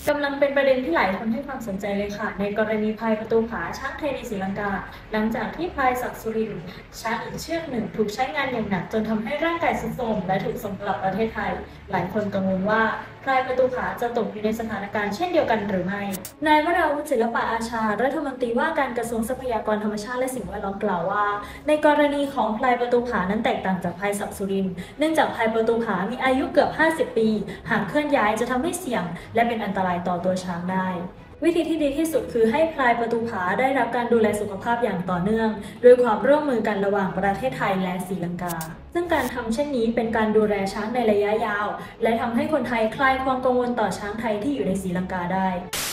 กำลังเป็นประเด็นที่หลายคนให้ความสนใจเลยค่ะในกรณีพลายประตูผาช้างไทยในศรีลังกาหลังจากที่พลายศักดิ์สุรินทร์ช้างอีกเชือกหนึ่งถูกใช้งานอย่างหนักจนทำให้ร่างกายทรุดโทรมและถูกส่งกลับประเทศไทยหลายคนกังวลว่าพลายประตูผาจะตกอยู่ในสถานการณ์เช่นเดียวกันหรือไม่นายวราวุฒิศิลปะอาชารัฐมนตรีว่าการกระทรวงทรัพยากรธรรมชาติและสิ่งแวดล้อมกล่าวว่าในกรณีของพลายประตูผานั้นแตกต่างจากพลายศักดิ์สุรินทร์เนื่องจากพลายประตูผามีอายุเกือบ50 ปีหากเคลื่อนย้ายจะทำให้เสี่ยงและเป็นอันตรายต่อตัวช้างได้วิธีที่ดีที่สุดคือให้พลายประตูผาได้รับการดูแลสุขภาพอย่างต่อเนื่องโดยความร่วมมือกันระหว่างประเทศไทยและศรีลังกาซึ่งการทำเช่นนี้เป็นการดูแลช้างในระยะยาวและทำให้คนไทยคลายความกังวลต่อช้างไทยที่อยู่ในศรีลังกาได้